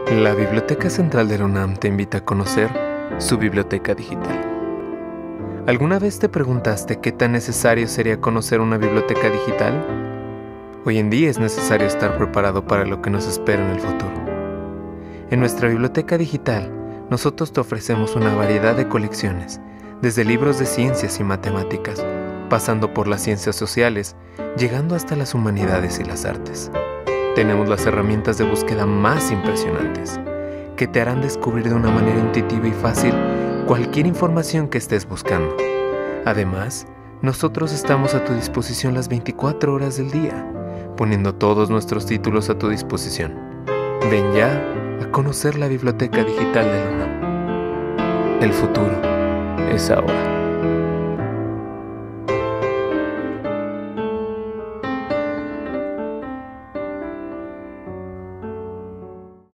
La Biblioteca Central de la UNAM te invita a conocer su biblioteca digital. ¿Alguna vez te preguntaste qué tan necesario sería conocer una biblioteca digital? Hoy en día es necesario estar preparado para lo que nos espera en el futuro. En nuestra biblioteca digital, nosotros te ofrecemos una variedad de colecciones, desde libros de ciencias y matemáticas, pasando por las ciencias sociales, llegando hasta las humanidades y las artes. Tenemos las herramientas de búsqueda más impresionantes, que te harán descubrir de una manera intuitiva y fácil cualquier información que estés buscando. Además, nosotros estamos a tu disposición las 24 horas del día, poniendo todos nuestros títulos a tu disposición. Ven ya a conocer la Biblioteca Digital de la UNAM. El futuro es ahora.